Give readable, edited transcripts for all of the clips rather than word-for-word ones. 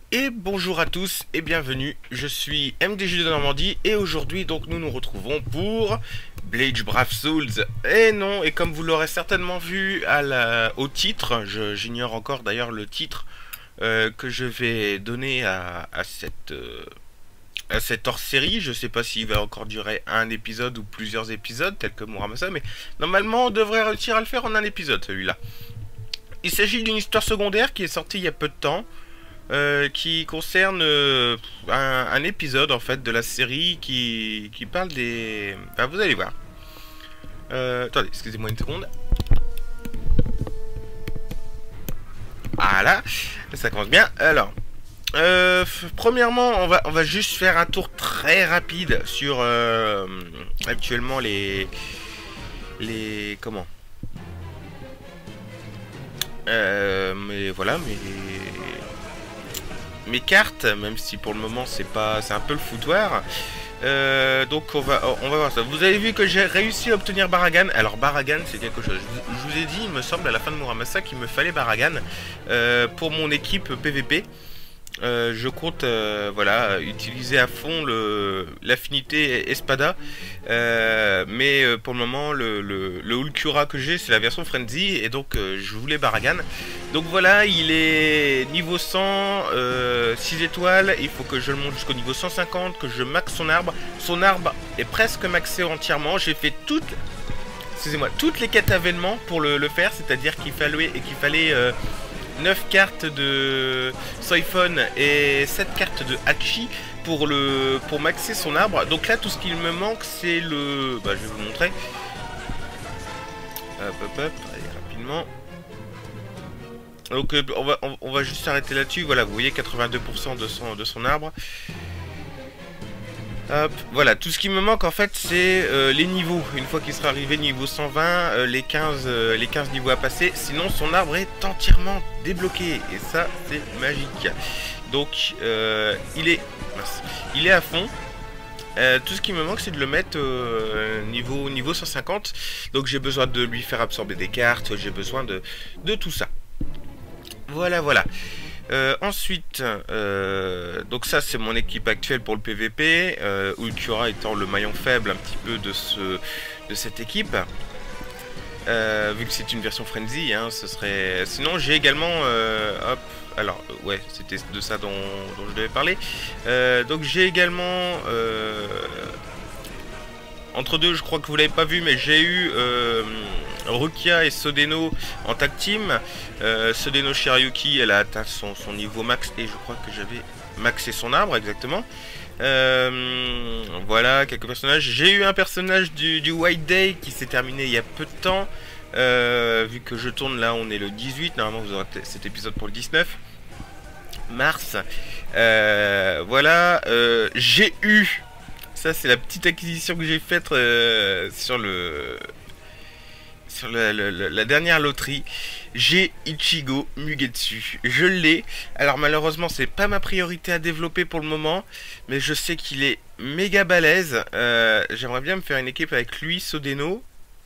Et bonjour à tous et bienvenue, je suis MDJ de Normandie et aujourd'hui donc nous nous retrouvons pour Bleach Brave Souls. Et non, et comme vous l'aurez certainement vu au titre, j'ignore encore d'ailleurs le titre que je vais donner à cette hors-série. Je sais pas s'il va encore durer un épisode ou plusieurs épisodes tel que Muramasa, mais normalement on devrait réussir à le faire en un épisode celui-là. Il s'agit d'une histoire secondaire qui est sortie il y a peu de temps. Qui concerne un épisode en fait de la série qui parle des... Enfin, vous allez voir. Attendez, excusez-moi une seconde. Voilà, ça commence bien. Alors, premièrement, on va juste faire un tour très rapide sur actuellement les comment mais voilà, mes cartes, même si pour le moment c'est un peu le foutoir. Donc on va voir ça. Vous avez vu que j'ai réussi à obtenir Baragan. Alors Baragan c'est quelque chose. Je vous ai dit, il me semble à la fin de Muramasa qu'il me fallait Baragan pour mon équipe PVP. Je compte voilà, utiliser à fond l'affinité Espada, mais pour le moment le Ulcura que j'ai c'est la version Frenzy et donc je voulais Baragan. Donc voilà, il est niveau 100, 6 étoiles, il faut que je le monte jusqu'au niveau 150, que je maxe son arbre. Son arbre est presque maxé entièrement, j'ai fait toutes les quêtes avènements pour le faire, c'est-à-dire qu'il fallait 9 cartes de Soifon et 7 cartes de Hachi pour maxer son arbre. Donc là tout ce qu'il me manque c'est le... Bah je vais vous montrer. Hop, allez rapidement. Donc on va juste s'arrêter là-dessus. Voilà, vous voyez 82% de son arbre. Hop, voilà, tout ce qui me manque en fait c'est les niveaux. Une fois qu'il sera arrivé niveau 120, les 15 niveaux à passer. Sinon son arbre est entièrement débloqué. Et ça c'est magique. Donc il est à fond. Tout ce qui me manque c'est de le mettre niveau 150. Donc j'ai besoin de lui faire absorber des cartes. J'ai besoin de tout ça. Voilà. Ensuite, donc ça c'est mon équipe actuelle pour le PVP, Ulcura étant le maillon faible un petit peu de cette équipe, vu que c'est une version Frenzy, hein, ce serait... Sinon j'ai également, hop, alors ouais c'était de ça dont je devais parler, donc j'ai également... Entre deux, je crois que vous l'avez pas vu, mais j'ai eu Rukia et Sodeno en tag team. Sodeno Shirayuki, elle a atteint son niveau max et je crois que j'avais maxé son arbre exactement. Voilà, quelques personnages. J'ai eu un personnage du White Day qui s'est terminé il y a peu de temps. Vu que je tourne là, on est le 18. Normalement, vous aurez cet épisode pour le 19 mars. Voilà, j'ai eu... Ça c'est la petite acquisition que j'ai faite sur la dernière loterie. J'ai Ichigo Mugetsu. Je l'ai. Alors malheureusement c'est pas ma priorité à développer pour le moment, mais je sais qu'il est méga balèze. J'aimerais bien me faire une équipe avec lui, Sodeno.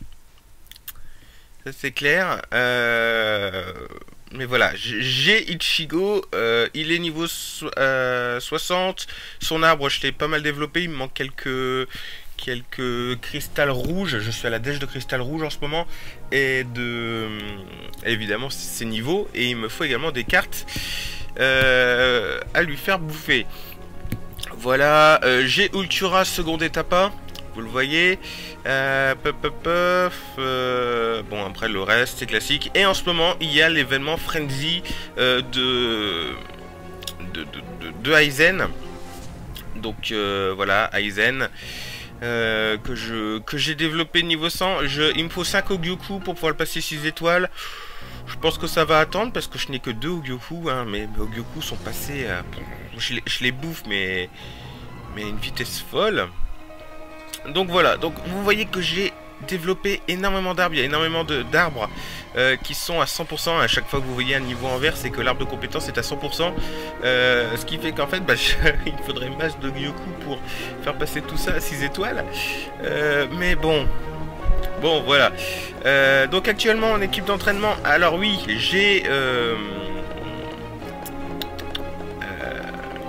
Ça c'est clair. Mais voilà, j'ai Ichigo, il est niveau 60, son arbre je l'ai pas mal développé, il me manque quelques cristal rouges, je suis à la dèche de cristal rouge en ce moment, et évidemment c'est niveau, et il me faut également des cartes à lui faire bouffer. Voilà, j'ai Ulcura seconde étape, vous le voyez. Bon après le reste c'est classique. Et en ce moment il y a l'événement Frenzy de Aizen. Donc voilà, Aizen que j'ai développé niveau 100. Il me faut 5 Ogyoku pour pouvoir le passer 6 étoiles. Je pense que ça va attendre parce que je n'ai que 2 Ogyoku, hein, mais mes Ogyoku sont passés je les bouffe mais à une vitesse folle. Donc voilà, donc vous voyez que j'ai développé énormément d'arbres, il y a énormément d'arbres qui sont à 100%, à chaque fois que vous voyez un niveau en vert, c'est que l'arbre de compétence est à 100%, ce qui fait qu'en fait, bah, il faudrait masse de Gyoku pour faire passer tout ça à 6 étoiles, mais bon, voilà, donc actuellement en équipe d'entraînement, alors oui, j'ai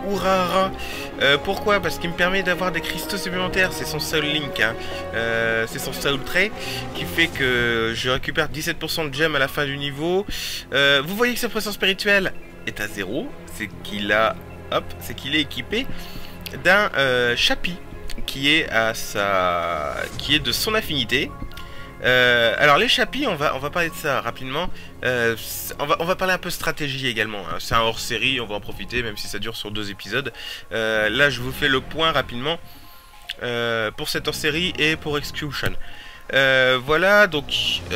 Urahara. Pourquoi? Parce qu'il me permet d'avoir des cristaux supplémentaires. C'est son Soul Link, hein. C'est son Soul Trait qui fait que je récupère 17% de gemmes à la fin du niveau. Vous voyez que sa pression spirituelle est à 0. C'est qu'il a... Hop, c'est qu'il est équipé d'un Chapi qui est de son affinité. Alors les chapis, on va parler de ça rapidement. On va parler un peu stratégie également, hein. C'est un hors-série, on va en profiter même si ça dure sur 2 épisodes. Là je vous fais le point rapidement pour cette hors-série et pour Execution. Voilà, donc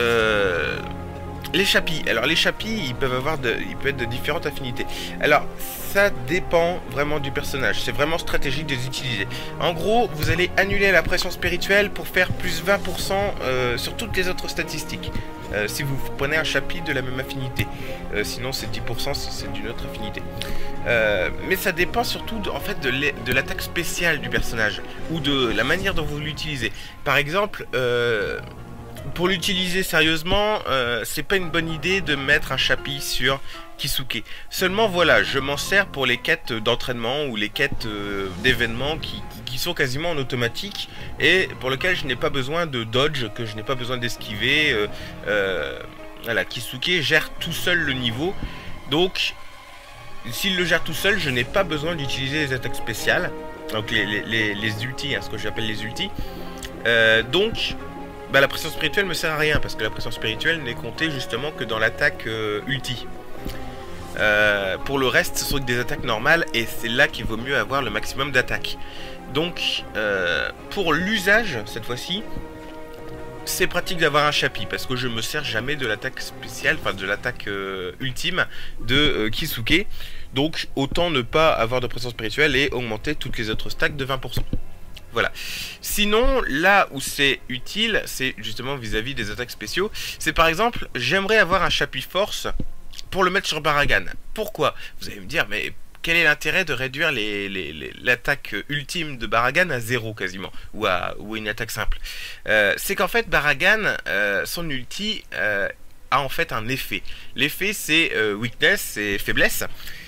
les chapis. Alors les chapis, ils peuvent être de différentes affinités. Alors ça dépend vraiment du personnage. C'est vraiment stratégique de les utiliser. En gros, vous allez annuler la pression spirituelle pour faire plus 20% sur toutes les autres statistiques. Si vous prenez un chapitre de la même affinité. Sinon c'est 10% si c'est d'une autre affinité. Mais ça dépend surtout en fait de l'attaque spéciale du personnage. Ou de la manière dont vous l'utilisez. Par exemple... pour l'utiliser sérieusement, c'est pas une bonne idée de mettre un chapitre sur Kisuke. Seulement voilà, je m'en sers pour les quêtes d'entraînement ou les quêtes d'événements qui sont quasiment en automatique et pour lesquelles je n'ai pas besoin de dodge, que je n'ai pas besoin d'esquiver. Voilà, Kisuke gère tout seul le niveau, donc s'il le gère tout seul, je n'ai pas besoin d'utiliser les attaques spéciales, donc les ultis, hein, ce que j'appelle les ultis. Donc bah, la pression spirituelle me sert à rien parce que la pression spirituelle n'est comptée justement que dans l'attaque ulti. Pour le reste, ce sont des attaques normales et c'est là qu'il vaut mieux avoir le maximum d'attaques. Donc, pour l'usage, cette fois-ci, c'est pratique d'avoir un chapitre parce que je me sers jamais de l'attaque spéciale, enfin de l'attaque ultime de Kisuke. Donc, autant ne pas avoir de pression spirituelle et augmenter toutes les autres stacks de 20%. Voilà. Sinon, là où c'est utile, c'est justement vis-à-vis des attaques spéciaux. C'est par exemple, j'aimerais avoir un chapitre force pour le mettre sur Baragan. Pourquoi? Vous allez me dire, mais quel est l'intérêt de réduire l'attaque ultime de Baragan à 0 quasiment, ou une attaque simple? C'est qu'en fait, Baragan, son ulti a en fait un effet. L'effet, c'est weakness, c'est faiblesse.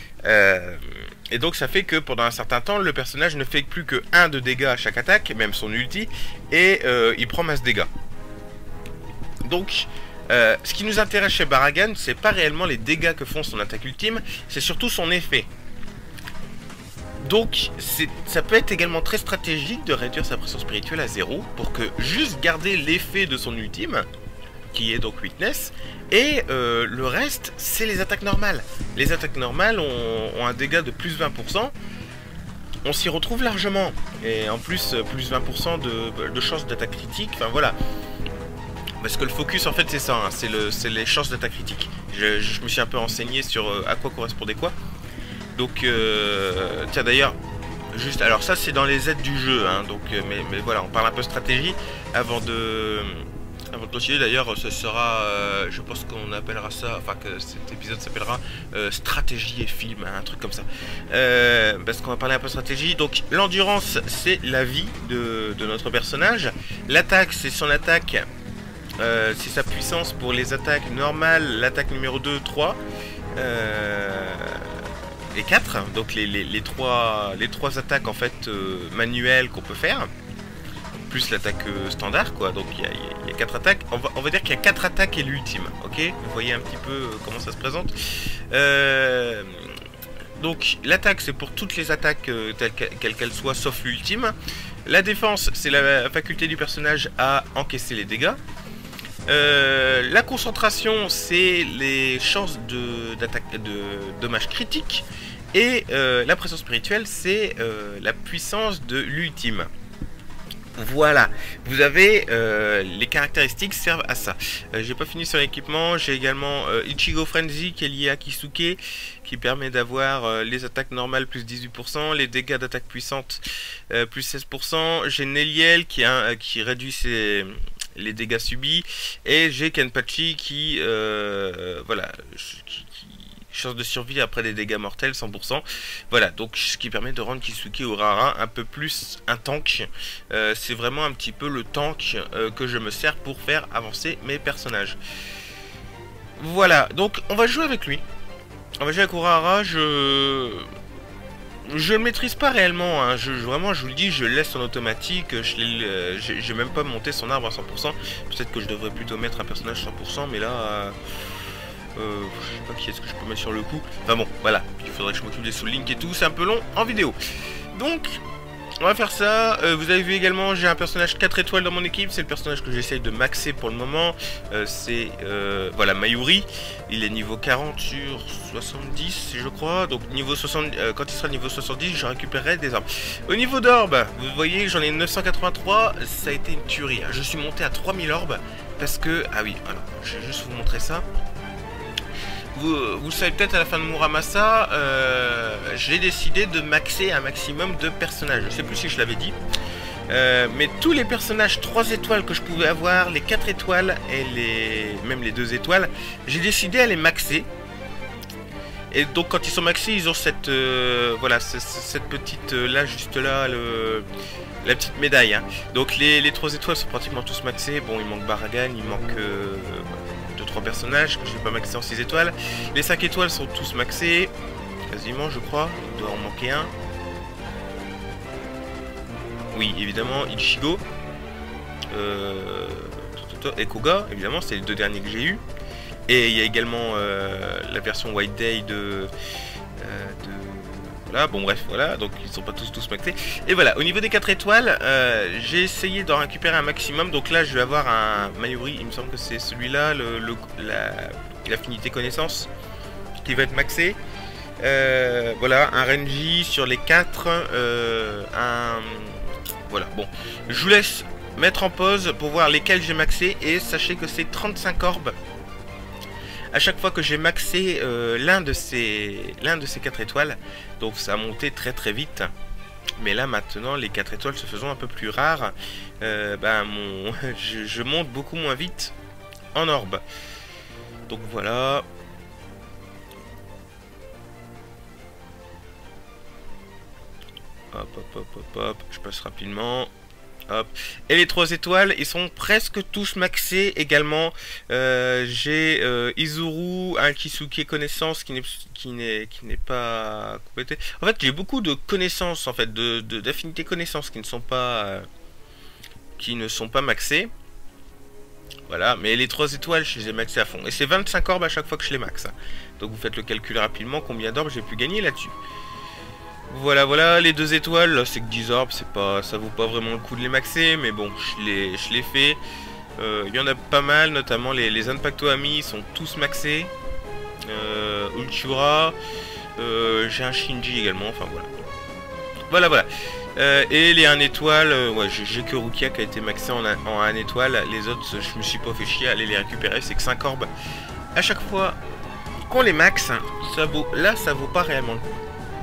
Et donc ça fait que pendant un certain temps le personnage ne fait plus que 1 de dégâts à chaque attaque, même son ulti, et il prend masse dégâts. Donc ce qui nous intéresse chez Baragan, c'est pas réellement les dégâts que font son attaque ultime, c'est surtout son effet. Donc ça peut être également très stratégique de réduire sa pression spirituelle à 0 pour que juste garder l'effet de son ultime, qui est donc weakness, et le reste c'est les attaques normales. Les attaques normales ont un dégât de plus 20%, on s'y retrouve largement, et en plus plus 20% de chances d'attaque critique, enfin voilà. Parce que le focus en fait c'est ça, hein, c'est les chances d'attaque critique. Je me suis un peu renseigné sur à quoi correspondait quoi. Donc tiens d'ailleurs, juste, alors ça c'est dans les aides du jeu, hein, donc, mais voilà, on parle un peu stratégie avant de continuer. D'ailleurs ce sera, je pense qu'on appellera ça, enfin que cet épisode s'appellera stratégie et film, hein, un truc comme ça, parce qu'on va parler un peu stratégie. Donc l'endurance c'est la vie de notre personnage, l'attaque c'est son attaque, c'est sa puissance pour les attaques normales, l'attaque numéro 2, 3 et 4, donc les trois attaques en fait manuelles qu'on peut faire, plus l'attaque standard quoi, donc il y a 4 attaques, on va dire qu'il y a 4 attaques et l'ultime, ok? Vous voyez un petit peu comment ça se présente. Donc l'attaque c'est pour toutes les attaques quelles qu'elles soient sauf l'ultime. La défense c'est la faculté du personnage à encaisser les dégâts. La concentration c'est les chances de dommages critiques. Et la pression spirituelle c'est la puissance de l'ultime. Voilà, vous avez les caractéristiques servent à ça. J'ai pas fini sur l'équipement, j'ai également Ichigo Frenzy qui est lié à Kisuke, qui permet d'avoir les attaques normales plus 18%, les dégâts d'attaque puissante plus 16%. J'ai Neliel qui réduit les dégâts subis, et j'ai Kenpachi qui voilà, chance de survie après des dégâts mortels 100%. Voilà, donc ce qui permet de rendre Kisuke Urahara un peu plus un tank. C'est vraiment un petit peu le tank que je me sers pour faire avancer mes personnages. Voilà, donc on va jouer avec lui. On va jouer avec Urahara. Je le maîtrise pas réellement, hein. Vraiment je vous le dis, je le laisse en automatique, j'ai même pas monté son arbre à 100%, peut-être que je devrais plutôt mettre un personnage 100%, mais là, je sais pas qui est-ce que je peux mettre sur le coup, enfin bon, voilà, il faudrait que je m'occupe des Soul Link et tout, c'est un peu long en vidéo. Donc, on va faire ça. Vous avez vu également, j'ai un personnage 4 étoiles dans mon équipe. C'est le personnage que j'essaye de maxer pour le moment. C'est voilà, Mayuri. Il est niveau 40 sur 70, je crois. Donc niveau 60, quand il sera niveau 70, je récupérerai des armes. Au niveau d'orbes, vous voyez, j'en ai 983. Ça a été une tuerie. Je suis monté à 3000 orbes parce que... Ah oui, alors, je vais juste vous montrer ça. Vous le savez peut-être, à la fin de Muramasa, j'ai décidé de maxer un maximum de personnages. Je sais plus si je l'avais dit. Mais tous les personnages 3 étoiles que je pouvais avoir, les 4 étoiles et même les 2 étoiles, j'ai décidé à les maxer. Et donc quand ils sont maxés, ils ont cette voilà, cette petite là, juste là, la petite médaille. Hein. Donc les 3 étoiles sont pratiquement tous maxés. Bon, il manque Baragan, il manque 2-3 personnages que je n'ai pas maxé en 6 étoiles. Les 5 étoiles sont tous maxés, quasiment je crois, il doit en manquer un. Oui, évidemment, Ichigo. Et Koga, évidemment, c'est les 2 derniers que j'ai eu. Et il y a également la version White Day de voilà, bon bref, voilà, donc ils sont pas tous maxés. Et voilà, au niveau des 4 étoiles, j'ai essayé d'en récupérer un maximum. Donc là, je vais avoir un Mayuri, il me semble que c'est celui-là, l'affinité connaissance, qui va être maxé. Voilà, un Renji sur les 4, voilà, bon, je vous laisse mettre en pause pour voir lesquels j'ai maxé. Et sachez que c'est 35 orbes à chaque fois que j'ai maxé l'un de ces 4 étoiles. Donc ça a monté très très vite. Mais là maintenant, les 4 étoiles se faisant un peu plus rares, je monte beaucoup moins vite en orbe. Donc voilà. Hop, hop, hop, hop, hop, je passe rapidement. Hop. Et les 3 étoiles, ils sont presque tous maxés également. J'ai Izuru, un Kisuke connaissance qui n'est pas complété. En fait, j'ai beaucoup de connaissances, en fait, d'affinités connaissances qui ne sont pas maxées. Voilà, mais les 3 étoiles, je les ai maxés à fond. Et c'est 25 orbes à chaque fois que je les maxe. Donc vous faites le calcul rapidement, combien d'orbes j'ai pu gagner là-dessus. Voilà, voilà, les 2 étoiles, c'est que 10 orbes, ça vaut pas vraiment le coup de les maxer, mais bon, je l'ai fait. Il y en a pas mal, notamment les Zanpakuto Ami sont tous maxés. Ultura, j'ai un Shinji également, enfin voilà. Voilà, voilà. Et les 1 étoile, ouais, j'ai que Rukia qui a été maxé en 1 étoile. Les autres, je me suis pas fait chier à aller les récupérer, c'est que 5 orbes. À chaque fois qu'on les max, ça vaut pas réellement le coup.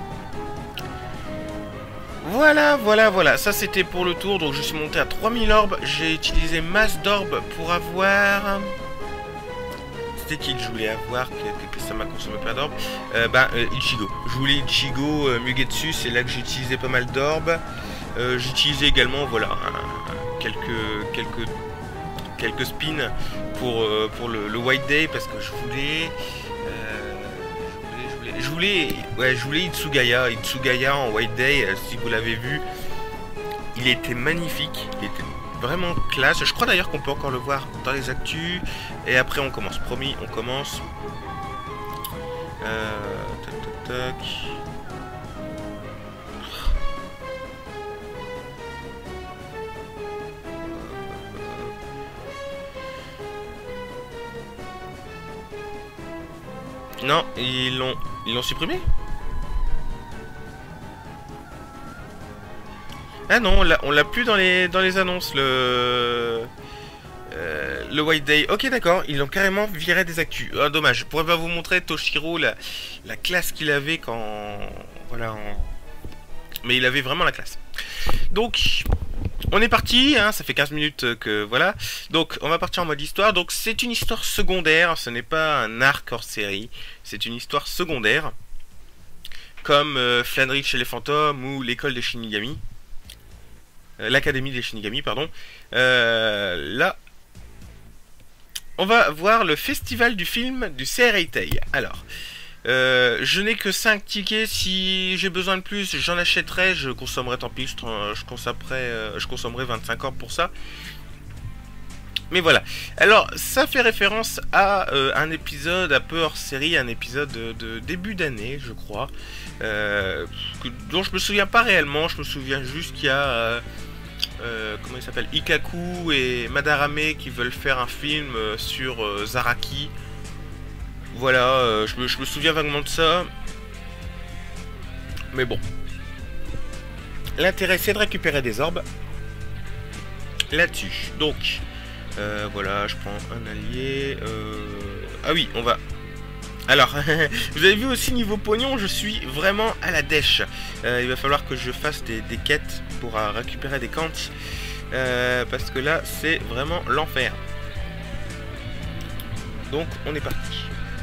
Voilà, voilà, voilà, ça c'était pour le tour, donc je suis monté à 3000 orbes, j'ai utilisé masse d'orbes pour avoir... C'était qui que je voulais avoir, que ça m'a consommé pas d'orbes, Ichigo. Je voulais Ichigo, Mugetsu, c'est là que j'ai utilisé pas mal d'orbes. J'ai utilisé également, voilà, quelques spins pour le White Day, parce que je voulais Itsugaya en White Day, si vous l'avez vu, il était magnifique, il était vraiment classe. Je crois d'ailleurs qu'on peut encore le voir dans les actus. Et après on commence, promis, on commence. Tac, tac, tac. Non, ils l'ont supprimé? Ah non, on l'a plus dans les annonces, le White Day. Ok, d'accord, ils l'ont carrément viré des actus. Ah, dommage, je pourrais pas vous montrer Toshiro, la classe qu'il avait quand... Voilà, mais il avait vraiment la classe. Donc, on est parti, hein, ça fait 15 minutes que... Voilà. Donc, on va partir en mode histoire. Donc, c'est une histoire secondaire, ce n'est pas un arc hors série. C'est une histoire secondaire. Comme Flannery chez les fantômes ou l'école des Shinigami. L'académie des Shinigami, pardon. Là, on va voir le festival du film du Seireitei. Alors, Je n'ai que 5 tickets. Si j'ai besoin de plus, j'en achèterai. Je consommerai, tant pis, je consommerai 25 heures pour ça. Mais voilà. Alors, ça fait référence à un épisode un peu hors série, un épisode de début d'année, je crois, dont je me souviens pas réellement. Je me souviens juste qu'il y a comment il s'appelle, Ikkaku et Madarame qui veulent faire un film sur Zaraki. Voilà, je me souviens vaguement de ça. Mais bon. L'intérêt, c'est de récupérer des orbes là-dessus. Donc, voilà, je prends un allié. Ah oui, on va... Alors, vous avez vu aussi niveau pognon, je suis vraiment à la dèche. Il va falloir que je fasse des quêtes pour récupérer des cantes. Parce que là, c'est vraiment l'enfer. Donc, on est parti.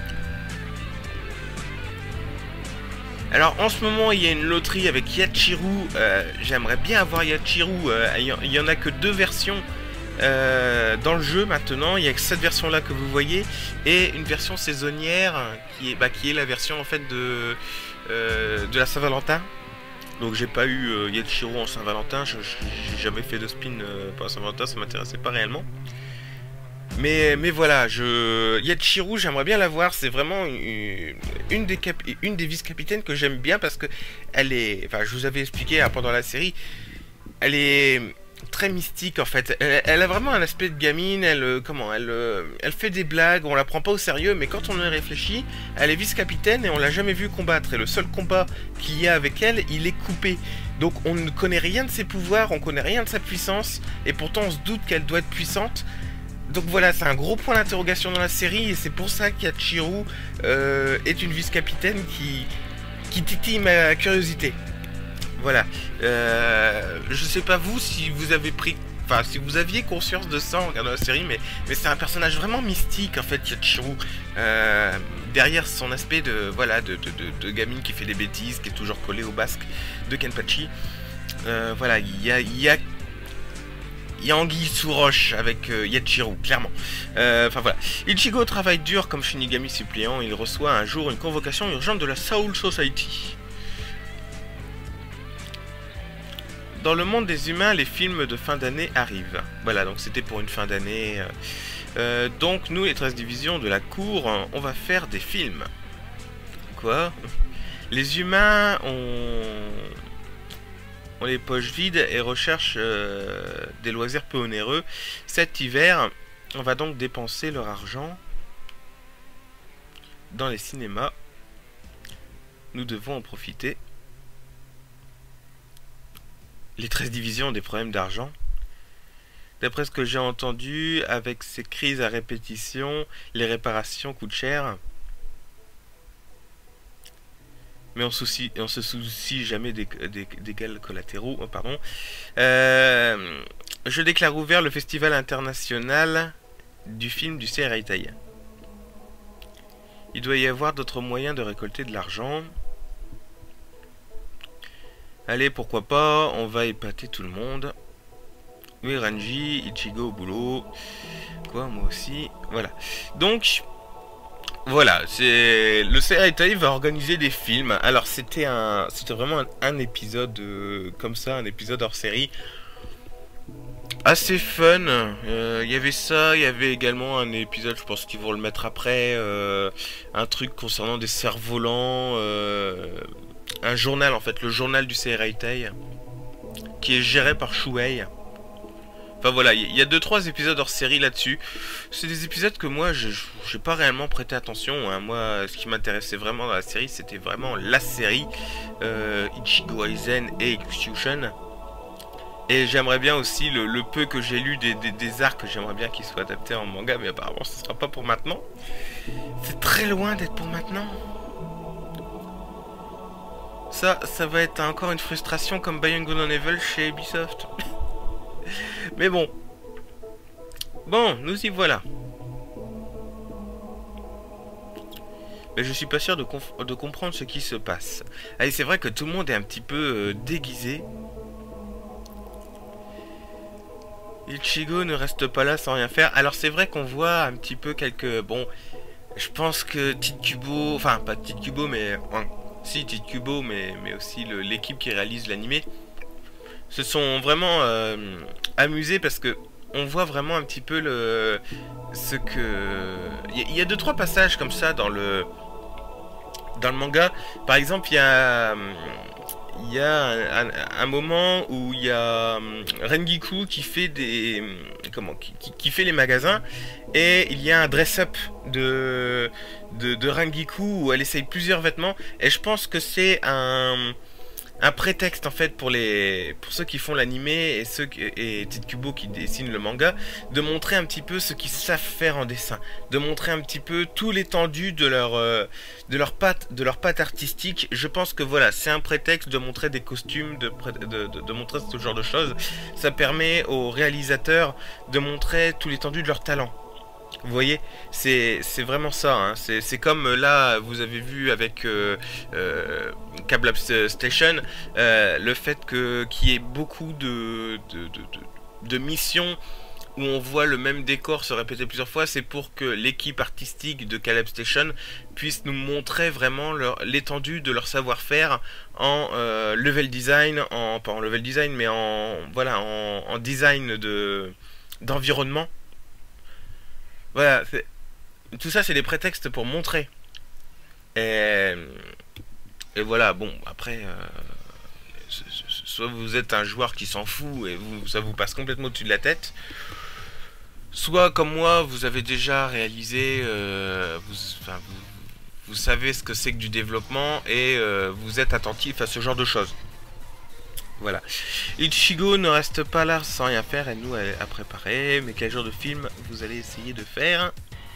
Alors, en ce moment, il y a une loterie avec Yachiru. J'aimerais bien avoir Yachiru. Il y en a que 2 versions. Dans le jeu maintenant, il y a que cette version là que vous voyez et une version saisonnière qui est la version en fait de la Saint-Valentin. Donc j'ai pas eu Yachiru en Saint-Valentin, j'ai jamais fait de spin pour la Saint-Valentin, ça m'intéressait pas réellement. Mais voilà, Yachiru, j'aimerais bien la voir. C'est vraiment une des vice-capitaines que j'aime bien parce que elle est, enfin je vous avais expliqué pendant la série, elle est très mystique en fait. Elle a vraiment un aspect de gamine. Elle fait des blagues. On la prend pas au sérieux, mais quand on y réfléchit, elle est vice-capitaine et on l'a jamais vue combattre. Et le seul combat qu'il y a avec elle, il est coupé. Donc on ne connaît rien de ses pouvoirs, on connaît rien de sa puissance, et pourtant on se doute qu'elle doit être puissante. Donc voilà, c'est un gros point d'interrogation dans la série, et c'est pour ça qu'Yachiru est une vice-capitaine qui titille ma curiosité. Voilà. Je sais pas vous si vous avez pris... Enfin, si vous aviez conscience de ça en regardant la série, mais c'est un personnage vraiment mystique, en fait, Yachiru. Derrière son aspect de gamine qui fait des bêtises, qui est toujours collée au basque de Kenpachi. Voilà, il y a anguille sous roche avec Yachiru, clairement. Enfin voilà. Ichigo travaille dur comme Shinigami suppléant. Il reçoit un jour une convocation urgente de la Soul Society. Dans le monde des humains, les films de fin d'année arrivent. Voilà, donc c'était pour une fin d'année. Donc nous, les 13 divisions de la cour, on va faire des films. Quoi? Les humains ont les poches vides et recherchent des loisirs peu onéreux. Cet hiver, on va donc dépenser leur argent dans les cinémas. Nous devons en profiter. Les 13 divisions ont des problèmes d'argent. D'après ce que j'ai entendu, avec ces crises à répétition, les réparations coûtent cher. Mais on se soucie jamais des dégâts collatéraux. Oh, pardon. Je déclare ouvert le festival international du film du Seireitai. Il doit y avoir d'autres moyens de récolter de l'argent. Allez, pourquoi pas, on va épater tout le monde. Oui, Ranji, Ichigo au boulot. Quoi, moi aussi. Voilà. Donc, voilà, le Seireitai va organiser des films. Alors, c'était vraiment un épisode comme ça, un épisode hors série. Assez fun. Il y avait ça, il y avait également un épisode, je pense qu'ils vont le mettre après. Un truc concernant des cerfs-volants. Un journal en fait, le journal du Seireitai, qui est géré par Shuei. Enfin voilà, il y a 2-3 épisodes hors série là-dessus. C'est des épisodes que moi, j'ai pas réellement prêté attention. Hein. Moi, ce qui m'intéressait vraiment dans la série, c'était vraiment la série Ichigo Aizen et Execution. Et j'aimerais bien aussi, le peu que j'ai lu des arcs, j'aimerais bien qu'ils soient adaptés en manga, mais apparemment ce sera pas pour maintenant. C'est très loin d'être pour maintenant. Ça va être encore une frustration comme Beyond Good and Evil chez Ubisoft. Mais bon. Bon, nous y voilà. Mais je suis pas sûr de comprendre ce qui se passe. Allez, c'est vrai que tout le monde est un petit peu déguisé. Ichigo ne reste pas là sans rien faire. Alors c'est vrai qu'on voit un petit peu quelques... Bon... Je pense que Tite Kubo, enfin pas Tite Kubo, mais si Tite Kubo, mais aussi l'équipe qui réalise l'animé, se sont vraiment amusés parce que on voit vraiment un petit peu ce que il y a deux trois passages comme ça dans le manga. Par exemple, il y a un moment où il y a Rengiku qui fait qui fait les magasins, et il y a un dress-up de Rengiku où elle essaye plusieurs vêtements, et je pense que c'est un prétexte en fait pour ceux qui font l'animé et Tite Kubo qui dessine le manga, de montrer un petit peu ce qu'ils savent faire en dessin, de montrer un petit peu tout l'étendue de leur patte artistique. Je pense que voilà, c'est un prétexte de montrer des costumes, de montrer ce genre de choses. Ça permet aux réalisateurs de montrer tout l'étendue de leur talent. Vous voyez, c'est vraiment ça, hein. C'est comme là, vous avez vu avec Cab Lab Station, le fait qu'il y ait beaucoup de missions où on voit le même décor se répéter plusieurs fois, c'est pour que l'équipe artistique de Caleb Station puisse nous montrer vraiment l'étendue de leur savoir-faire en level design, pas en level design, mais voilà, en design d'environnement. Voilà, tout ça c'est des prétextes pour montrer. Et, et voilà, bon, après, soit vous êtes un joueur qui s'en fout et ça vous passe complètement au-dessus de la tête, soit comme moi, vous avez déjà réalisé, vous savez ce que c'est que du développement, et vous êtes attentif à ce genre de choses. Voilà. Ichigo ne reste pas là sans rien faire, et nous à préparer. Mais quel genre de film vous allez essayer de faire?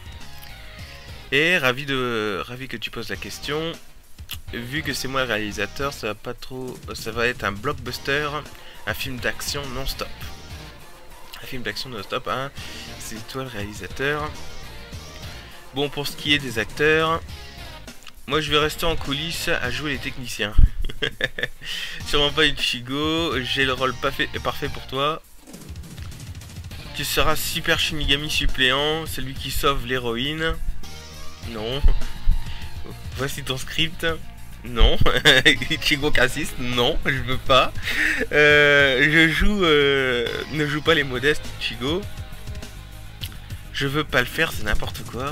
Et ravi que tu poses la question. Vu que c'est moi le réalisateur, ça va être un blockbuster, un film d'action non-stop. Un film d'action non-stop, hein. C'est toi le réalisateur. Bon, pour ce qui est des acteurs, moi je vais rester en coulisses à jouer les techniciens. Sûrement pas Ichigo, j'ai le rôle parfait pour toi. Tu seras Super Shinigami suppléant, celui qui sauve l'héroïne. Non. Voici ton script. Non. Ichigo Cassis, non, je veux pas. Ne joue pas les modestes, Ichigo. Je veux pas le faire, c'est n'importe quoi.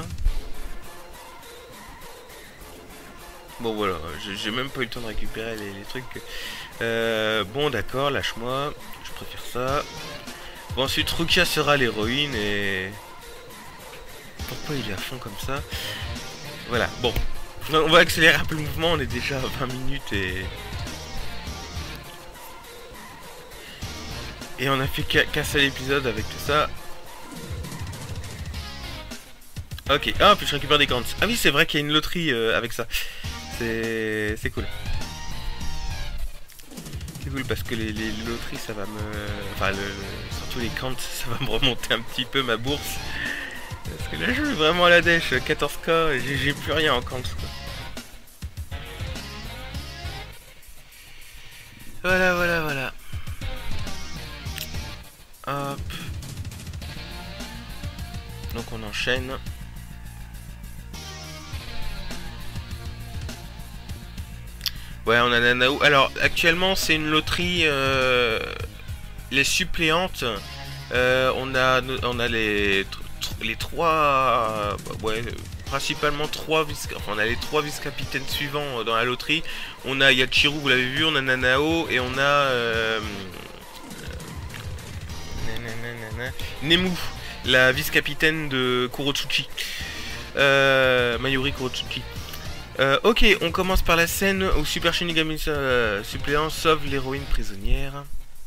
Bon voilà, j'ai même pas eu le temps de récupérer les trucs. Bon d'accord, lâche-moi. Je préfère ça. Bon, ensuite Rukia sera l'héroïne, et... Pourquoi il est à fond comme ça? Voilà, bon. On va accélérer un peu le mouvement, on est déjà à 20 minutes et on a fait qu'un seul épisode avec tout ça. Ok, ah, puis je récupère des cartes. Ah oui, c'est vrai qu'il y a une loterie avec ça. C'est cool. C'est cool parce que les loteries, ça va me... Enfin, surtout les cantes, ça va me remonter un petit peu ma bourse. Parce que là, je joue vraiment à la dèche. 14K, j'ai plus rien en cantes, quoi. Voilà, voilà, voilà. Hop. Donc on enchaîne. Ouais, on a Nanao. Alors, actuellement, c'est une loterie. Les suppléantes. On a les trois. Ouais, principalement trois vice. Enfin, on a les trois vice-capitaines suivants dans la loterie. On a Yachiru, vous l'avez vu. On a Nanao. Et on a. Nemu, la vice-capitaine de Kurotsuchi. Mayuri Kurotsuchi. Ok, on commence par la scène où Super Shinigami suppléant sauve l'héroïne prisonnière.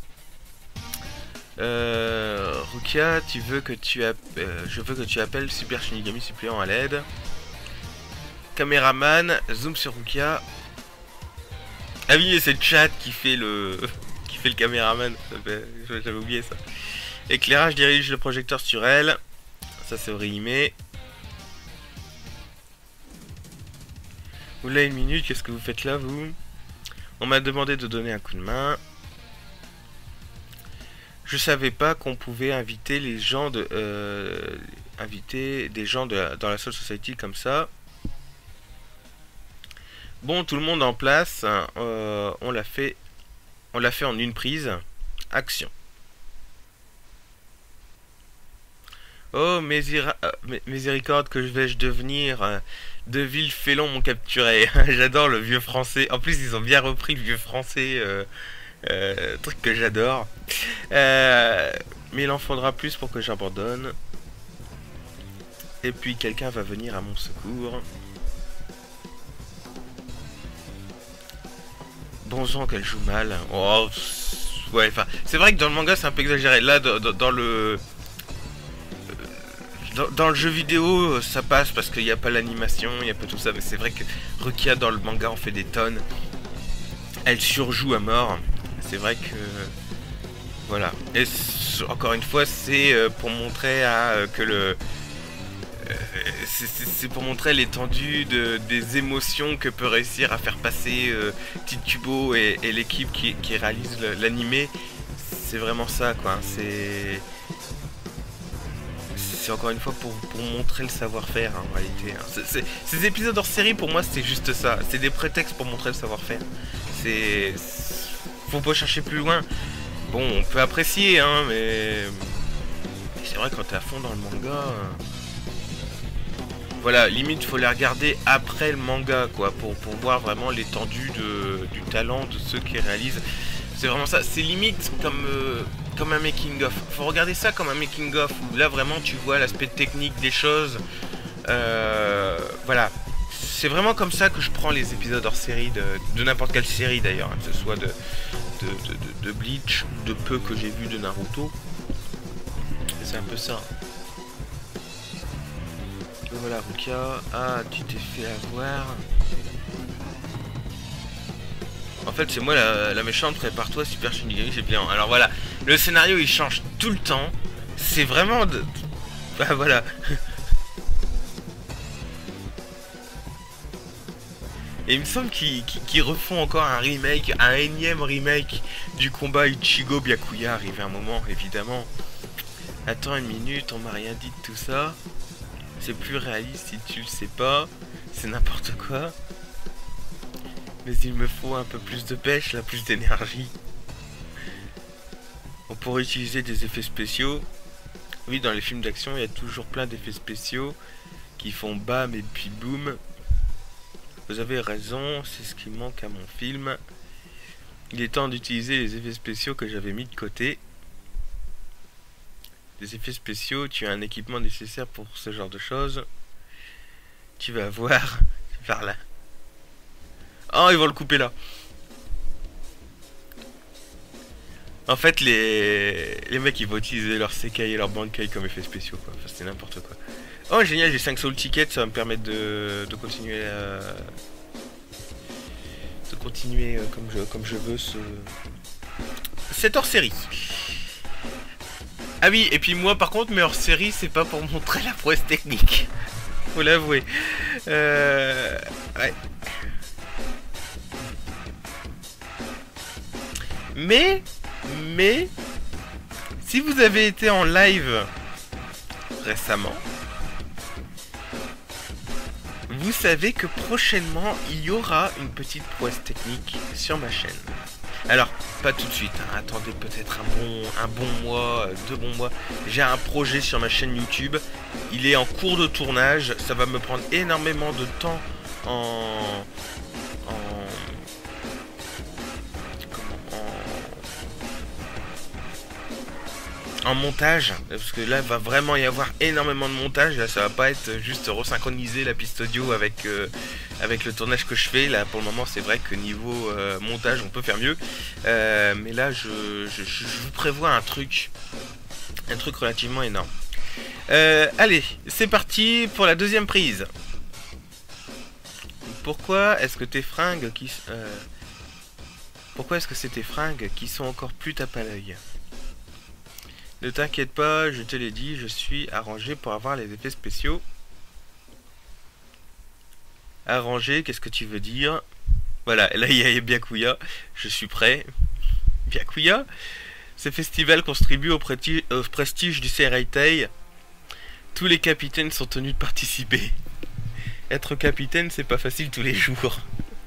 Rukia, je veux que tu appelles Super Shinigami suppléant à l'aide. Caméraman, zoom sur Rukia. Ah oui, c'est le chat qui fait le caméraman. J'avais oublié ça. Éclairage, dirige le projecteur sur elle. Ça c'est Orihime. Oula, une minute, qu'est-ce que vous faites là, vous? On m'a demandé de donner un coup de main. Je savais pas qu'on pouvait inviter les gens inviter des gens dans la Soul Society comme ça. Bon, tout le monde en place. On l'a fait en une prise. Action. Oh, miséricorde, que vais-je devenir? De vils félons m'ont capturé. J'adore le vieux français. En plus, ils ont bien repris le vieux français. Truc que j'adore. Mais il en faudra plus pour que j'abandonne. Et puis quelqu'un va venir à mon secours. Bon sang qu'elle joue mal. Oh, ouais, enfin, c'est vrai que dans le manga c'est un peu exagéré. Là, dans le dans le jeu vidéo, ça passe parce qu'il n'y a pas l'animation, il n'y a pas tout ça. Mais c'est vrai que Rukia dans le manga en fait des tonnes. Elle surjoue à mort. C'est vrai que voilà. Et encore une fois, c'est pour montrer que le c'est pour montrer l'étendue des émotions que peut réussir à faire passer Titubo et l'équipe qui réalise l'animé. C'est vraiment ça, quoi. C'est encore une fois pour montrer le savoir-faire, hein, en réalité. Hein. Ces épisodes hors série, pour moi, c'est juste ça. C'est des prétextes pour montrer le savoir-faire. Faut pas chercher plus loin. Bon, on peut apprécier, hein, mais c'est vrai quand t'es à fond dans le manga. Voilà, limite faut les regarder après le manga, quoi, pour voir vraiment l'étendue du talent de ceux qui réalisent. C'est vraiment ça, c'est limite comme un making of. Faut regarder ça comme un making of, où là vraiment tu vois l'aspect technique des choses. Voilà, c'est vraiment comme ça que je prends les épisodes hors série de n'importe quelle série d'ailleurs, hein, que ce soit de Bleach, de peu que j'ai vu de Naruto. C'est un peu ça. Voilà, Rukia. Ah, tu t'es fait avoir. En fait, c'est moi la méchante. Prépare-toi, Super Shinigami, c'est bien. Alors voilà, le scénario il change tout le temps. C'est vraiment de. Bah voilà. Et il me semble qu'ils refont encore un remake, un énième remake du combat Ichigo Byakuya. Arrivé un moment, évidemment. Attends une minute, on m'a rien dit de tout ça. C'est plus réaliste si tu le sais pas. C'est n'importe quoi. Mais il me faut un peu plus de pêche, là, plus d'énergie. On pourrait utiliser des effets spéciaux. Oui, dans les films d'action, il y a toujours plein d'effets spéciaux qui font bam et puis boum. Vous avez raison, c'est ce qui manque à mon film. Il est temps d'utiliser les effets spéciaux que j'avais mis de côté. Des effets spéciaux, tu as un équipement nécessaire pour ce genre de choses. Tu vas voir par là. Oh, ils vont le couper là. En fait, les mecs, ils vont utiliser leur Sekai et leur Bankai comme effets spéciaux, quoi. Enfin, c'est n'importe quoi. Oh, génial, j'ai 5 soul tickets, ça va me permettre de continuer comme je veux cette hors-série. Ah oui, et puis moi par contre, mes hors-série, c'est pas pour montrer la prouesse technique. Faut l'avouer. Ouais. Mais, si vous avez été en live récemment, vous savez que prochainement, il y aura une petite prouesse technique sur ma chaîne. Alors, pas tout de suite, hein. Attendez peut-être un bon mois, 2 bons mois. J'ai un projet sur ma chaîne YouTube. Il est en cours de tournage. Ça va me prendre énormément de temps en montage, parce que là va vraiment y avoir énormément de montage. Là ça va pas être juste resynchroniser la piste audio avec le tournage que je fais. Là pour le moment c'est vrai que niveau montage on peut faire mieux, mais là je vous prévois un truc relativement énorme. Allez, c'est parti pour la deuxième prise. Pourquoi est-ce que tes fringues pourquoi est-ce que c'est tes fringues qui sont encore plus tape à l'œil? Ne t'inquiète pas, je te l'ai dit, je suis arrangé pour avoir les effets spéciaux. Arrangé, qu'est-ce que tu veux dire? Voilà, là il y a Byakuya, je suis prêt. Byakuya, ce festival contribue au prestige du Seireitei. Tous les capitaines sont tenus de participer. Être capitaine, c'est pas facile tous les jours.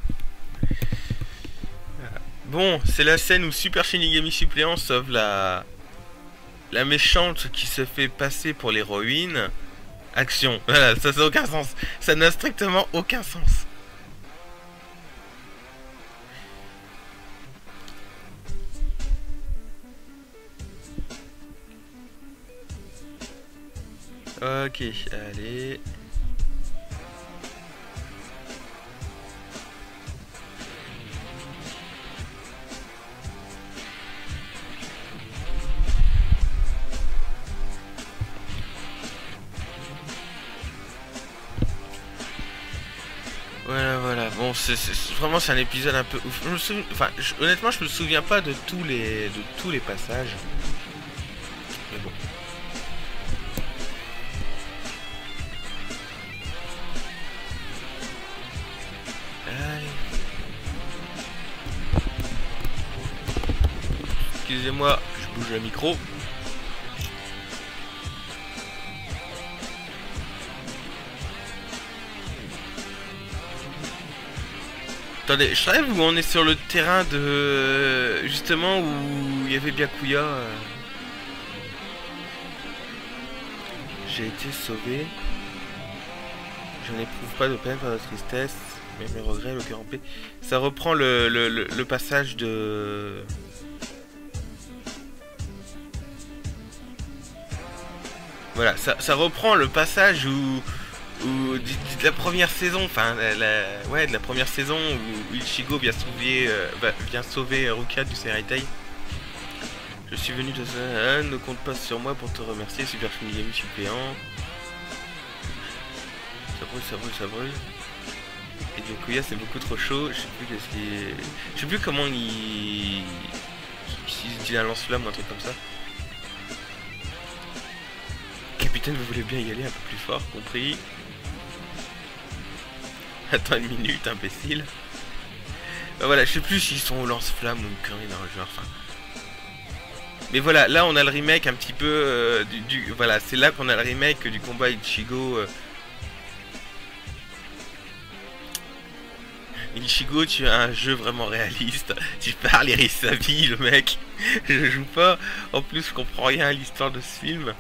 Bon, c'est la scène où Super Shinigami suppléant sauve la méchante qui se fait passer pour l'héroïne. Action. Voilà, ça n'a aucun sens. Ça n'a strictement aucun sens. Ok, allez. Voilà. Bon, vraiment c'est un épisode un peu ouf. Honnêtement, je me souviens pas de tous les passages. Mais bon. Allez. Excusez-moi, je bouge le micro. Attendez, je rêve où on est sur le terrain de... Justement où il y avait Byakuya. J'ai été sauvé. Je n'éprouve pas de peine, pas de tristesse. Même mes regrets, le cœur en paix. Ça reprend le passage de... Voilà, ça reprend le passage où de la première saison, enfin, de la première saison où Ichigo vient sauver Rukia du Seireitei. Je suis venu de ça, ne compte pas sur moi pour te remercier, Super Shinigami suppléant. Ça brûle. Et Byakuya c'est beaucoup trop chaud, je sais plus comment il dit un lance-flamme ou un truc comme ça. Capitaine, vous voulez bien y aller un peu plus fort, compris? Attends une minute, imbécile. Bah voilà, je sais plus s'ils sont au lance-flamme ou une connerie dans le genre. Enfin... Mais voilà, là on a le remake un petit peu voilà, c'est là qu'on a le remake du combat Ichigo. Ichigo, tu as un jeu vraiment réaliste. Tu parles Irisabi, le mec. Je joue pas. En plus, je comprends rien à l'histoire de ce film.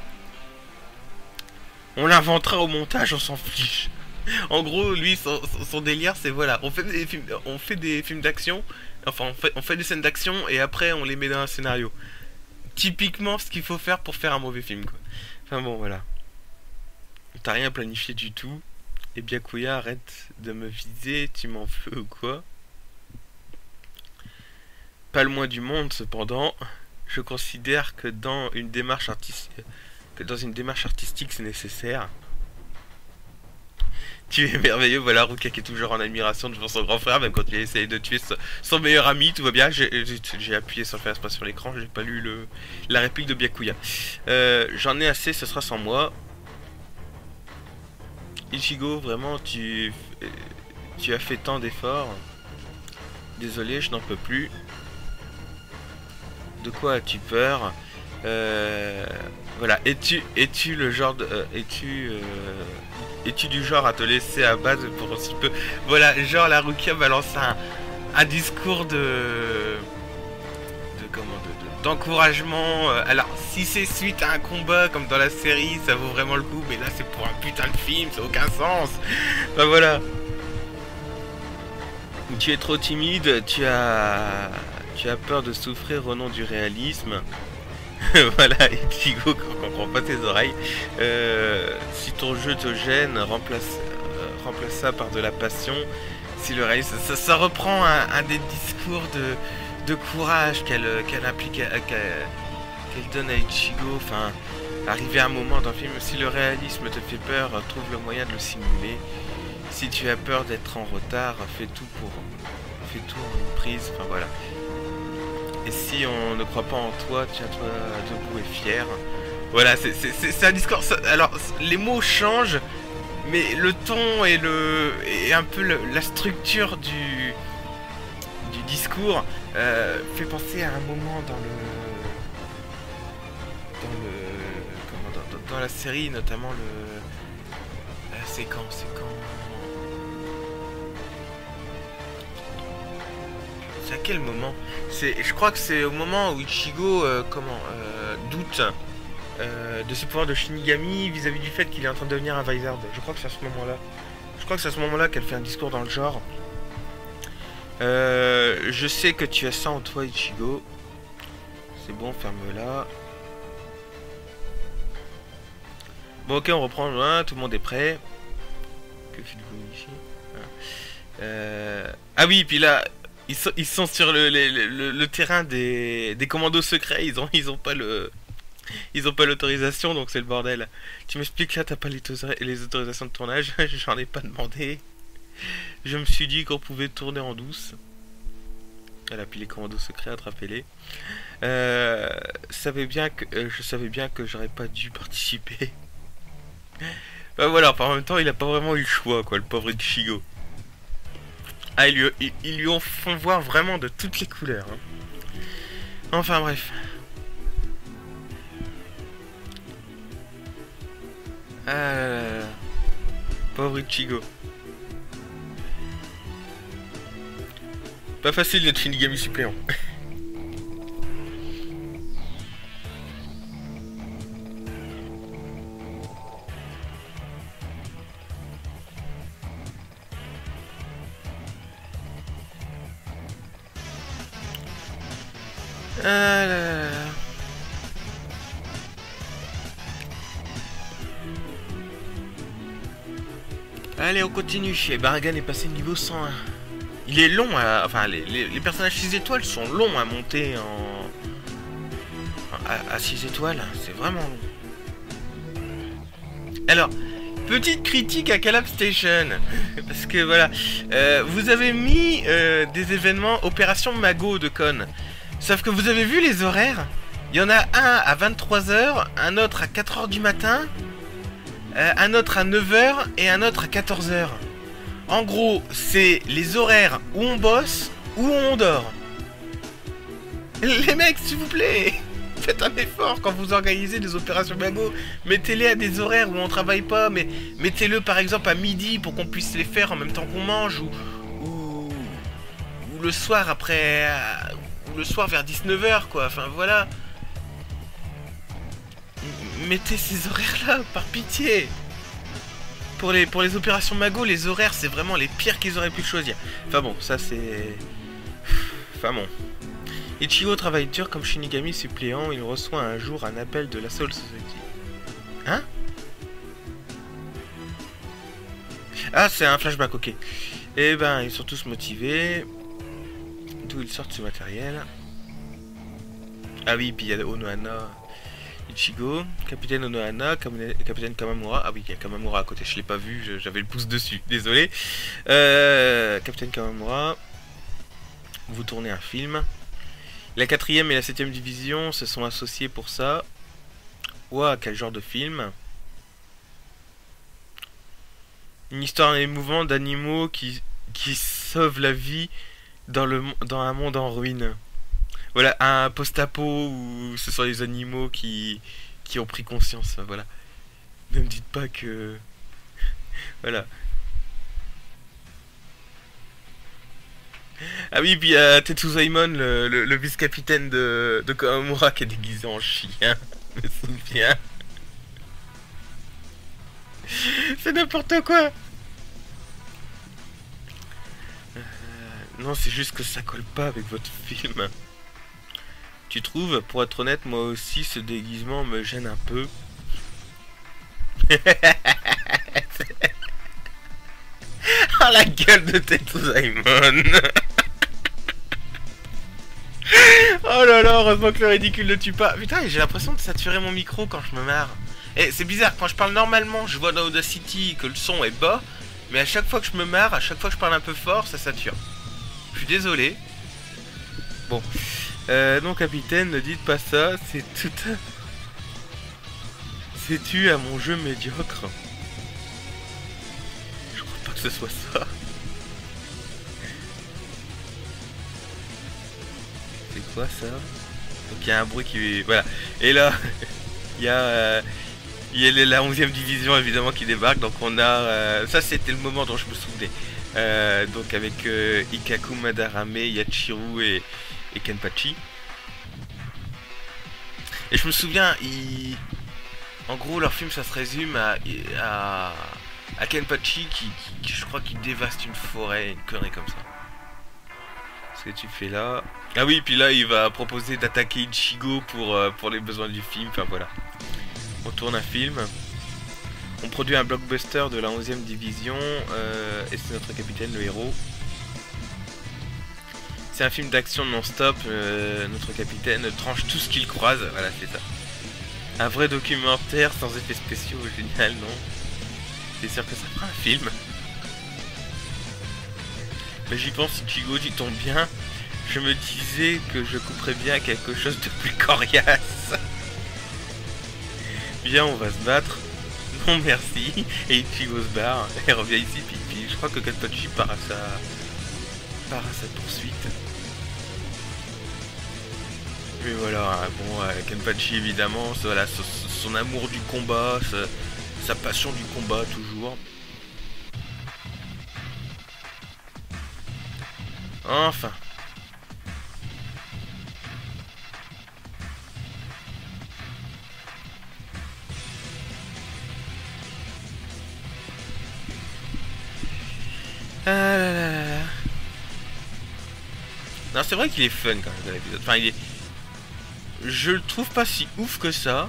On l'inventera au montage, on s'en fiche. En gros, lui, son délire, c'est voilà, on fait des films d'action, enfin, on fait des scènes d'action et après on les met dans un scénario. Typiquement ce qu'il faut faire pour faire un mauvais film, quoi. Enfin bon, voilà. T'as rien planifié du tout. Et Byakuya, arrête de me viser, tu m'en veux ou quoi? Pas le moins du monde, cependant. Je considère que dans une démarche artistique, c'est nécessaire. Tu es merveilleux, voilà, Rukia qui est toujours en admiration devant son grand frère, même quand il essaye de tuer son meilleur ami, tout va bien. J'ai appuyé sans le faire, c'est pas sur l'écran, j'ai pas lu la réplique de Byakuya. J'en ai assez, ce sera sans moi. Ichigo, vraiment, tu as fait tant d'efforts. Désolé, je n'en peux plus. De quoi as-tu peur? Voilà, es-tu le genre de... es-tu du genre à te laisser abattre pour aussi peu? Voilà, genre la Rukia balance un discours d'encouragement. Alors, si c'est suite à un combat comme dans la série, ça vaut vraiment le coup, mais là c'est pour un putain de film, ça n'a aucun sens. Bah voilà. Tu es trop timide, tu as peur de souffrir au nom du réalisme. Voilà, Ichigo comprend pas tes oreilles. Si ton jeu te gêne, remplace ça par de la passion. Si le réalisme, ça reprend un des discours de courage qu'elle donne à Ichigo. Enfin, arrivé à un moment dans le film, si le réalisme te fait peur, trouve le moyen de le simuler. Si tu as peur d'être en retard, fais tout en une prise. Enfin voilà. Et si on ne croit pas en toi, tiens-toi debout et fier. Voilà, c'est un discours. Alors, les mots changent, mais le ton et un peu la structure du discours fait penser à un moment dans la série, notamment le... c'est quand c'est à quel moment? Je crois que c'est au moment où Ichigo doute de ses pouvoirs de Shinigami vis-à-vis du fait qu'il est en train de devenir un Vizard. Je crois que c'est à ce moment-là. Je crois que c'est à ce moment-là qu'elle fait un discours dans le genre. Je sais que tu as ça en toi, Ichigo. C'est bon, ferme-la. Bon, ok, on reprend loin, tout le monde est prêt. Que faites-vous ici? Ah oui, puis là, ils sont sur le terrain des commandos secrets. Ils ont pas l'autorisation, donc c'est le bordel. Tu m'expliques là, t'as pas les autorisations de tournage? J'en ai pas demandé. Je me suis dit qu'on pouvait tourner en douce. Elle a puis les commandos secrets, attrapez-les. Je savais bien que j'aurais pas dû participer. Bah voilà, enfin, en même temps, il a pas vraiment eu le choix, quoi, le pauvre Ichigo. Ah, ils lui font voir vraiment de toutes les couleurs. Hein. Enfin, bref. Ah là là là. Pauvre Ichigo. Pas facile d'être Shinigami suppléant. Ah là là là. Allez, on continue. Et Baragan est passé niveau 101. Il est long à... Enfin, les personnages 6 étoiles sont longs à monter à 6 étoiles. C'est vraiment long. Alors, petite critique à Calab Station. Parce que voilà, vous avez mis des événements Opération Mago de Con. Sauf que vous avez vu les horaires? Il y en a un à 23 h, un autre à 4 h du matin, un autre à 9 h et un autre à 14 h. En gros, c'est les horaires où on bosse ou où on dort. Les mecs, s'il vous plaît, faites un effort quand vous organisez des opérations Mago. Mettez-les à des horaires où on travaille pas, mais mettez-le par exemple à midi pour qu'on puisse les faire en même temps qu'on mange ou le soir après... ou le soir vers 19 h quoi, enfin voilà. Mettez ces horaires là, par pitié. Pour les opérations Mago, les horaires c'est vraiment les pires qu'ils auraient pu choisir. Enfin bon, ça c'est... Enfin bon. Ichigo travaille dur comme Shinigami suppléant, il reçoit un jour un appel de la Soul Society. Hein? Ah, c'est un flashback, ok. Eh ben, ils sont tous motivés. D'où ils sortent ce matériel? Ah oui, puis il y a Onohana, Ichigo, Capitaine Onohana, Capitaine Kamamura. Ah oui, il y a Kamamura à côté, je l'ai pas vu, j'avais le pouce dessus, désolé. Capitaine Kamamura, vous tournez un film. La 4ème et la 7ème division se sont associés pour ça. Ouah, quel genre de film? Une histoire émouvante d'animaux qui sauvent la vie dans un monde en ruine. Voilà, un post-apo où ce sont les animaux qui ont pris conscience. Voilà. Ne me dites pas que... Voilà. Ah oui, puis il y a Tetsuzaimon, le vice-capitaine de Kamamura qui est déguisé en chien. Je me souviens. C'est n'importe quoi. Non, c'est juste que ça colle pas avec votre film. Tu trouves? Pour être honnête, moi aussi, ce déguisement me gêne un peu. Oh, la gueule de Tetsuzaimon. Oh là là, heureusement que le ridicule ne tue pas. Putain, j'ai l'impression de saturer mon micro quand je me marre. Et c'est bizarre, quand je parle normalement, je vois dans Audacity que le son est bas. Mais à chaque fois que je me marre, à chaque fois que je parle un peu fort, ça sature. Je suis désolé. Bon. Non, capitaine, ne dites pas ça. C'est tout... C'est tu à mon jeu médiocre. Je crois pas que ce soit ça. C'est quoi ça? Donc il y a un bruit qui... Voilà. Et là, il y a Il y a la 11e division évidemment qui débarque, donc on a... ça c'était le moment dont je me souvenais. Donc avec Ikkaku, Madarame, Yachiru et Kenpachi. Et je me souviens, en gros leur film ça se résume à Kenpachi qui je crois qu'il dévaste une forêt, une connerie comme ça. Ce que tu fais là... Ah oui, puis là il va proposer d'attaquer Ichigo pour les besoins du film, enfin voilà. On tourne un film. On produit un blockbuster de la 11e division. Et c'est notre capitaine, le héros. C'est un film d'action non-stop. Notre capitaine tranche tout ce qu'il croise. Voilà, c'est ça. Un vrai documentaire sans effets spéciaux. Génial, non? C'est sûr que ça fera un film. Mais j'y pense, Ichigo, j'y tombe bien. Je me disais que je couperais bien quelque chose de plus coriace. Bien, on va se battre. Non, merci. Et Ichigo se barre. Et revient ici. Puis je crois que Kenpachi part à sa poursuite. Mais voilà, bon, Kenpachi évidemment, voilà, son amour du combat, sa passion du combat toujours. Enfin. Ah là là là. Non, c'est vrai qu'il est fun quand même l'épisode. Enfin, il est... Je le trouve pas si ouf que ça.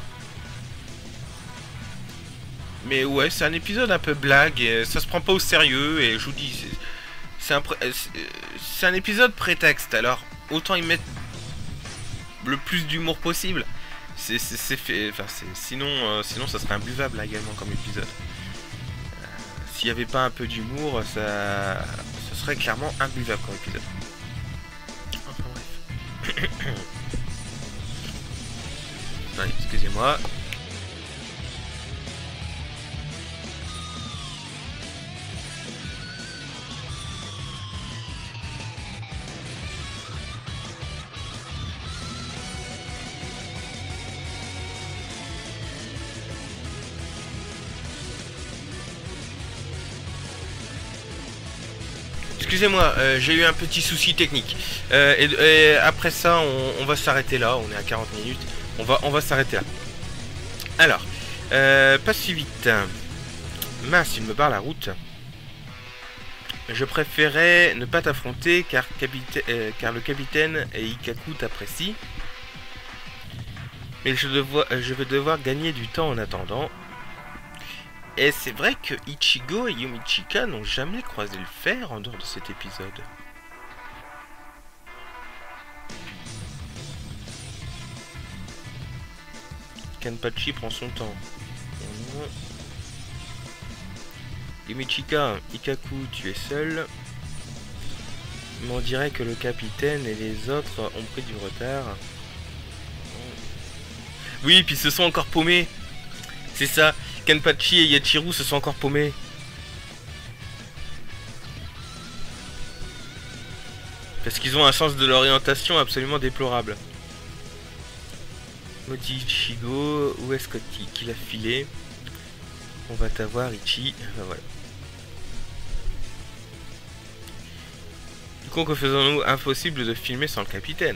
Mais ouais, c'est un épisode un peu blague. Et ça se prend pas au sérieux. Et je vous dis, c'est un épisode prétexte. Alors, autant y mettre le plus d'humour possible. C'est fait. Enfin, sinon, ça serait imbuvable là, également comme épisode. S'il n'y avait pas un peu d'humour, ce serait clairement imbuvable comme épisode. Enfin bref. Allez, excusez-moi. Excusez-moi, j'ai eu un petit souci technique. Et après ça, on va s'arrêter là. On est à 40 minutes. On va s'arrêter là. Alors, pas si vite. Mince, il me barre la route. Je préférais ne pas t'affronter car le capitaine et Ikkaku t'apprécient. Mais je vais devoir gagner du temps en attendant. Et c'est vrai que Ichigo et Yumichika n'ont jamais croisé le fer en dehors de cet épisode. Kenpachi prend son temps. Yumichika, Ikkaku, tu es seul. Mais on dirait que le capitaine et les autres ont pris du retard. Oui, puis ils se sont encore paumés. C'est ça. Kenpachi et Yachiru se sont encore paumés. Parce qu'ils ont un sens de l'orientation absolument déplorable. Maudit Ichigo, où est-ce qu'il a filé? On va t'avoir, Ichi. Ben voilà. Du coup, que faisons-nous? Impossible de filmer sans le capitaine.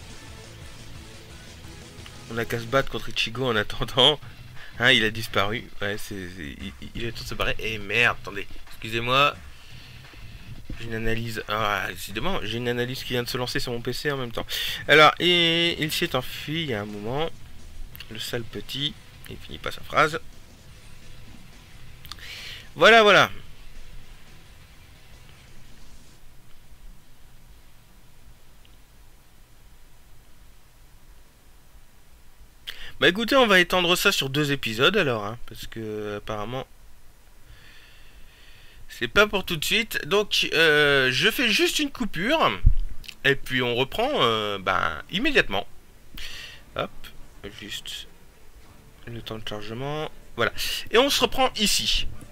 On a qu'à se battre contre Ichigo en attendant. Hein, il a disparu. Ouais, il est tout se barrer. Eh merde, attendez. Excusez-moi. J'ai une analyse. Ah, décidément, j'ai une analyse qui vient de se lancer sur mon PC en même temps. Alors, et il s'est enfui il y a un moment. Le sale petit. Il finit pas sa phrase. Voilà, voilà. Bah écoutez, on va étendre ça sur 2 épisodes alors, hein, parce que apparemment c'est pas pour tout de suite. Donc je fais juste une coupure et puis on reprend immédiatement. Hop, juste le temps de chargement. Voilà. Et on se reprend ici.